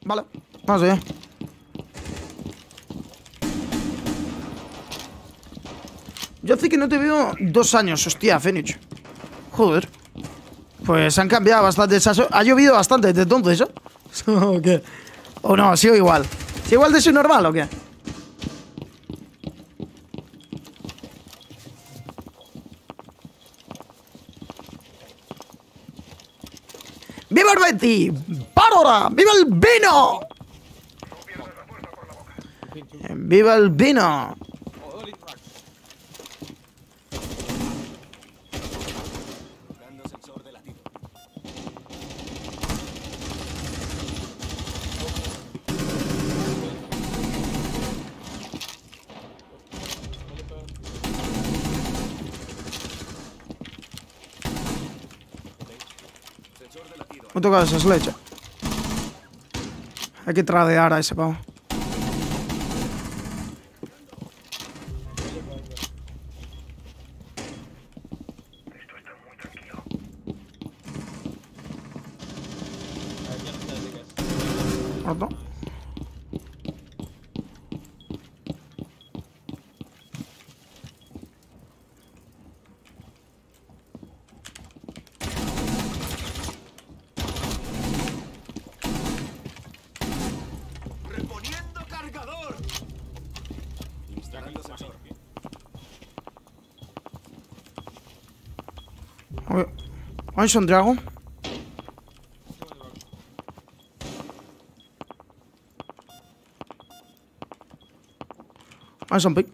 Vale, vamos allá. Yo hace que no te veo 2 años, hostia, Fénix. Joder. Pues han cambiado bastante. Ha llovido bastante desde entonces, ¿eh? ¿O qué? ¿O no? ¿Sigo igual? ¿Sigo igual de su normal o qué? ¡Viva el Betty! ¡Párora! ¡Viva el vino! ¡Viva el vino! Me toca esa leche. Hay que tradear a ese pavo. Esto está muy tranquilo. ¿Muerto? ¿Hay un drago? ¿Hay un pick?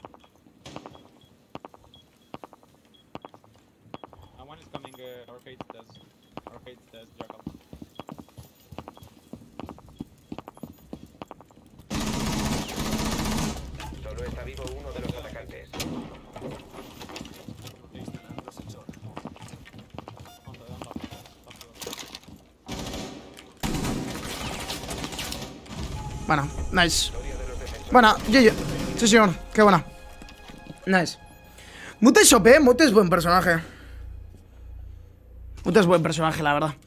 One is coming, arcade stairs. Arcade stairs, Jackal. Solo está vivo uno de los atacantes. Bueno, nice. Buena, GG. Sí, señor, qué buena. Nice. Mute es OP, Mute es buen personaje. Mute es buen personaje, la verdad.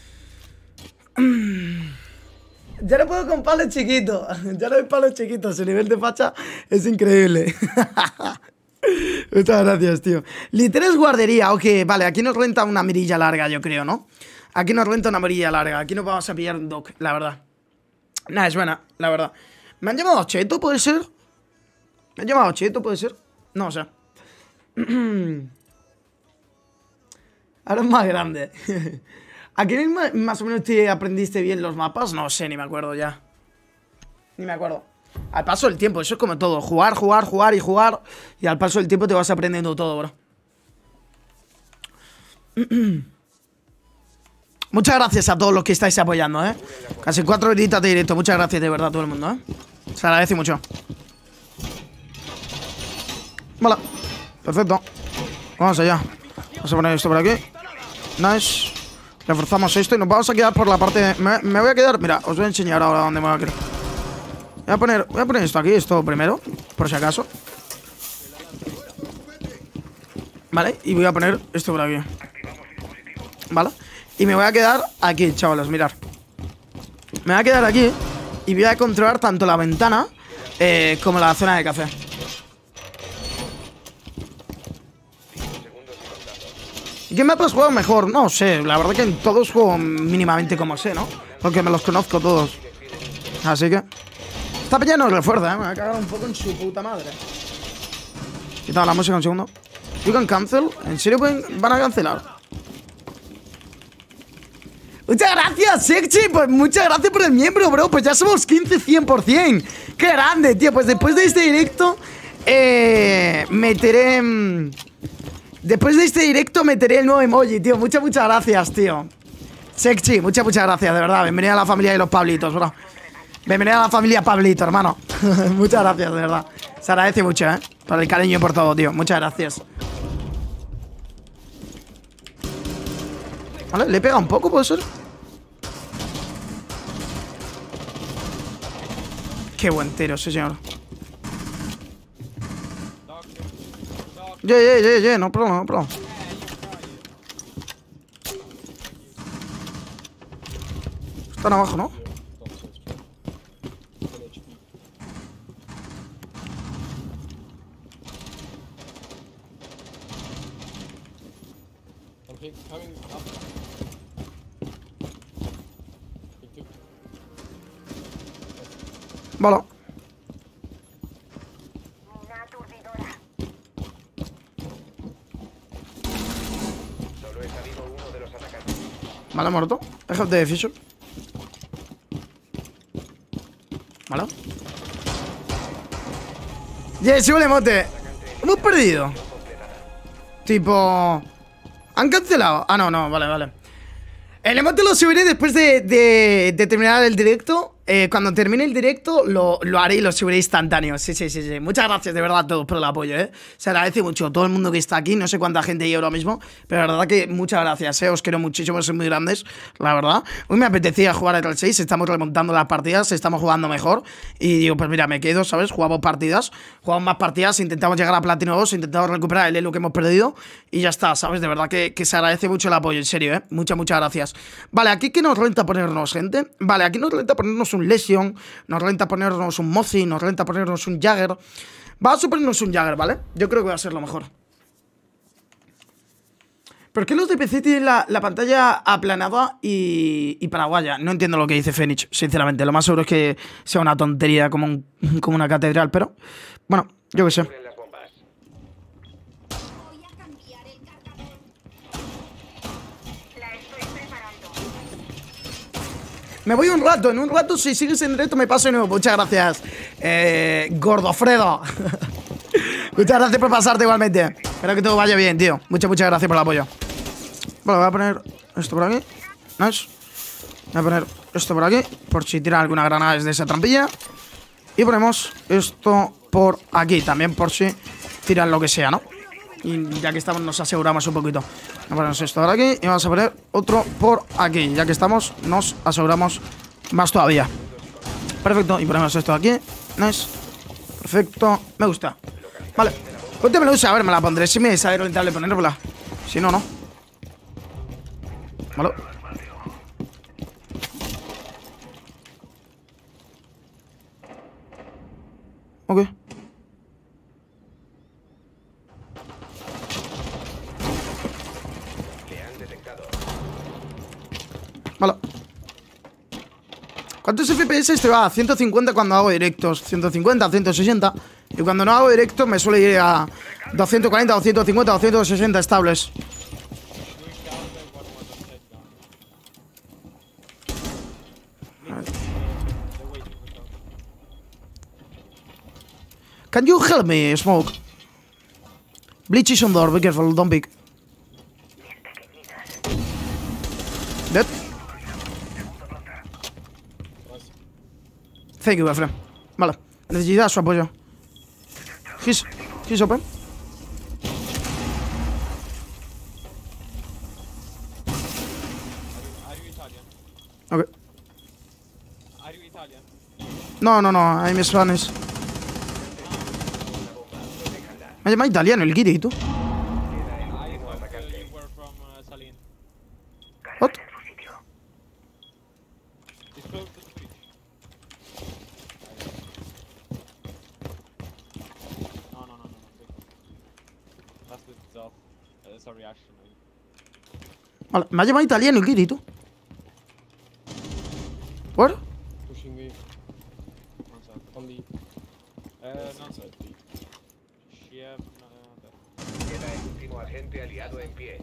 Ya no puedo con palos chiquitos. Ya no hay palos chiquitos. Su nivel de facha es increíble. Muchas gracias, tío. Literes guardería. Ok, vale, aquí nos renta una mirilla larga, yo creo, ¿no? Aquí nos renta una mirilla larga. Aquí nos vamos a pillar un doc, la verdad. Nah, es buena, la verdad. ¿Me han llamado Cheto, puede ser? ¿Me han llamado Cheto, puede ser? No, o sea. Ahora es más grande. ¿A qué más o menos te aprendiste bien los mapas? No sé, ni me acuerdo ya. Ni me acuerdo. Al paso del tiempo, eso es como todo. Jugar, jugar, jugar y jugar. Y al paso del tiempo te vas aprendiendo todo, bro. Muchas gracias a todos los que estáis apoyando, ¿eh? Casi 4 horitas de directo. Muchas gracias de verdad a todo el mundo, ¿eh? Se agradece mucho. Vale. Perfecto. Vamos allá. Vamos a poner esto por aquí. Nice. Reforzamos esto y nos vamos a quedar por la parte... Me voy a quedar... Mira, os voy a enseñar ahora dónde me voy a quedar. Voy a poner esto aquí, esto primero, por si acaso. Vale, y voy a poner esto por aquí. Vale. Y me voy a quedar aquí, chavales, mirad. Me voy a quedar aquí y voy a controlar tanto la ventana como la zona de café. ¿Y qué mapas juego mejor? No sé, la verdad que en todos juego mínimamente como sé, ¿no? Porque me los conozco todos. Así que... Esta peña nos refuerza, ¿eh? Me va a cagar un poco en su puta madre. Quitado la música un segundo. You can cancel. ¿En serio van a cancelar? Muchas gracias, Sexy. Pues muchas gracias por el miembro, bro. Pues ya somos 15 100%. ¡Qué grande, tío! Pues después de este directo meteré... Después de este directo meteré el nuevo emoji, tío. Muchas gracias, tío. Sexy, muchas gracias, de verdad. Bienvenida a la familia de los Pablitos, bro. Bienvenida a la familia Pablito, hermano. Muchas gracias, de verdad. Se agradece mucho, ¿eh? Por el cariño y por todo, tío. Muchas gracias. Vale, le pega un poco, ¿puede ser? Qué buen tiro, sí, señor. No problema, no problema. Están abajo, ¿no? Vale. Solo está vivo uno de los atacantes. Vale, muerto. Déjate de Fisher. Vale. Yes, un emote. Hemos perdido. Tipo... ¿Han cancelado? Ah, no, no, vale, vale. El emote lo subiré después de terminar el directo. Cuando termine el directo lo haré y lo subiré instantáneo. Sí, sí, sí, sí. Muchas gracias de verdad a todos por el apoyo, Se agradece mucho a todo el mundo que está aquí. No sé cuánta gente hay ahora mismo, pero la verdad que muchas gracias, Os quiero muchísimo, sois muy grandes, la verdad. Hoy me apetecía jugar al 6, estamos remontando las partidas, estamos jugando mejor. Y digo, pues mira, me quedo, ¿sabes? Jugamos partidas, jugamos más partidas, intentamos llegar a Platino 2, intentamos recuperar el elo que hemos perdido. Y ya está, ¿sabes? De verdad que se agradece mucho el apoyo, en serio, Muchas, muchas gracias. Vale, aquí que nos renta ponernos, gente. Vale, aquí nos renta ponernos un Lesion, nos renta ponernos un Mozi, nos renta ponernos un Jagger. Vamos a ponernos un Jagger, ¿vale? Yo creo que va a ser lo mejor. ¿Por qué los de PC tienen la pantalla aplanada y paraguaya? No entiendo lo que dice Fenix, sinceramente. Lo más seguro es que sea una tontería como una catedral, pero... Bueno, yo qué sé. Cubren las bombas. Voy a cambiar el cargador. La estoy preparando. Me voy un rato, en un rato si sigues en directo me paso de nuevo. Muchas gracias, Gordofredo. Muchas gracias por pasarte igualmente. Espero que todo vaya bien, tío. Muchas, muchas gracias por el apoyo. Bueno, voy a poner esto por aquí. Nice. Voy a poner esto por aquí, por si tiran alguna granada desde esa trampilla. Y ponemos esto por aquí, también por si tiran lo que sea, ¿no? Y ya que estamos nos aseguramos un poquito. Vamos a poner esto por aquí y vamos a poner otro por aquí. Ya que estamos nos aseguramos más todavía. Perfecto, y ponemos esto aquí. Nice. Perfecto, me gusta. Vale, cuéntemelo, a ver, me la pondré si me sale rentable ponerla. Si no, no. Vale. Ok. Le han detectado. Vale. ¿Cuántos FPS te va? 150 cuando hago directos, 150, 160. Y cuando no hago directos me suele ir a 240, 250, 260 estables. Can you help me, Smoke? Bleach is on door, be careful, don't pick. Dead. Thank you, my friend. Vale, necesita su apoyo. He's open. Are you Italian? Ok. Are you Italian? No, no, no, I'm Spanish. Me llama italiano el Giri, ¿tú? I thought you were from Salin. What? It's close to the street. No. That's with itself. It's a reaction. Vale, me ha llamado italiano el Giri, ¿tú? What? Pushing me One sec. on the No. side. Yeah, Queda el último agente aliado en pie.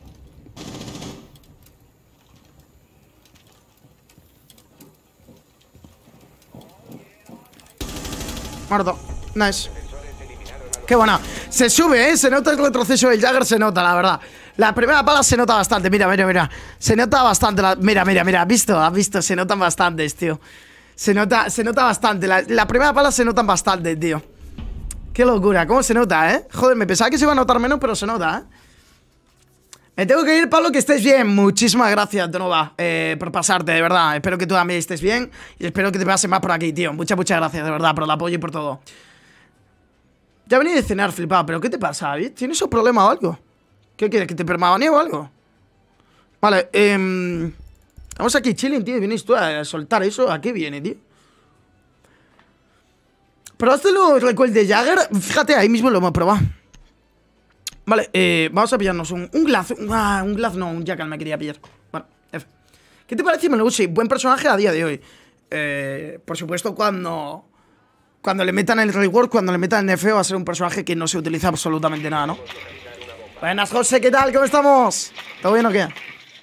Muerto. Nice. Defensores eliminaron a los Qué buena. Se sube, Se nota el retroceso del Jagger, se nota, la verdad. La primera pala se nota bastante, mira. Se nota bastante, mira. ¿Has visto? Se notan bastantes, tío. Se nota bastante. La primera pala se notan bastante, tío. Qué locura, cómo se nota, Joder, me pensaba que se iba a notar menos, pero se nota, Me tengo que ir, Pablo, que estés bien. Muchísimas gracias, Donova, por pasarte, de verdad. Espero que tú también estés bien y espero que te pases más por aquí, tío. Muchas gracias, de verdad, por el apoyo y por todo. Ya venía de cenar, flipado, pero ¿qué te pasa, David? ¿Tienes un problema o algo? ¿Qué quieres? ¿Que te permabanee o algo? Vale, estamos aquí chilling, tío. ¿Vienes tú a soltar eso? ¿A qué viene, tío? ¿Probaste los recoil de Jagger? Fíjate, ahí mismo lo hemos probado. Vale, vamos a pillarnos un Glaz. Un Glaz no, un Jackal me quería pillar. Bueno, F. ¿Qué te parece, Melusi? Buen personaje a día de hoy. Por supuesto, cuando cuando le metan el rework, cuando le metan el nerfeo, va a ser un personaje que no se utiliza absolutamente nada, ¿no? Buenas, José, ¿qué tal? ¿Cómo estamos? ¿Todo bien o qué?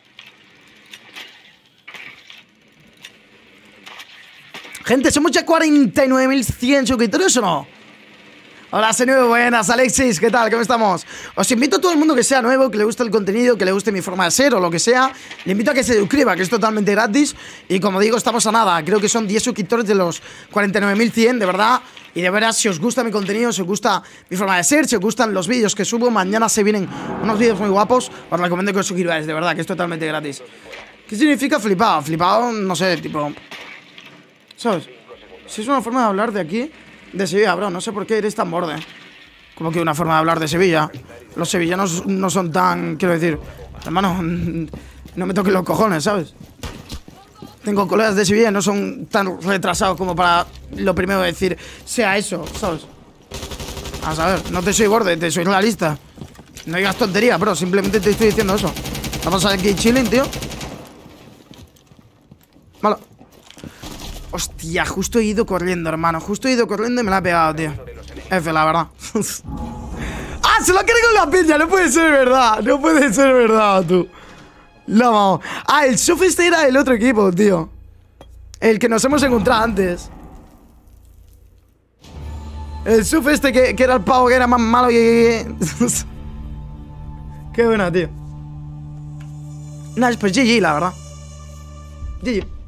Gente, ¿somos ya 49.100 suscriptores o no? Hola, soy nuevo, buenas, Alexis, ¿qué tal? ¿Cómo estamos? Os invito a todo el mundo que sea nuevo, que le guste el contenido, que le guste mi forma de ser o lo que sea. Le invito a que se suscriba, que es totalmente gratis. Y como digo, estamos a nada. Creo que son 10 suscriptores de los 49.100, de verdad. Y de veras, si os gusta mi contenido, si os gusta mi forma de ser, si os gustan los vídeos que subo, mañana se vienen unos vídeos muy guapos. Os recomiendo que os suscribáis, de verdad, que es totalmente gratis. ¿Qué significa flipado? Flipado, no sé, tipo... ¿Sabes? Si es una forma de hablar de aquí... De Sevilla, bro, no sé por qué eres tan borde. Como que una forma de hablar de Sevilla. Los sevillanos no son tan... Quiero decir, hermano, no me toques los cojones, ¿sabes? Tengo colegas de Sevilla y no son tan retrasados como para lo primero decir sea eso, ¿sabes? A saber, no te soy borde, te soy realista. No digas tontería, bro, simplemente te estoy diciendo eso. Vamos a aquí chilling, tío. Malo. Hostia, justo he ido corriendo, hermano. Justo he ido corriendo y me la ha pegado, tío. F, la verdad. ¡Ah! Se lo ha cargado la piña. No puede ser verdad. No puede ser verdad, tú. La vamos. Ah, el Suf este era el otro equipo, tío. El que nos hemos encontrado antes. El Suf este que era el pavo que era más malo que... Qué buena, tío. Nice, pues GG, la verdad. GG.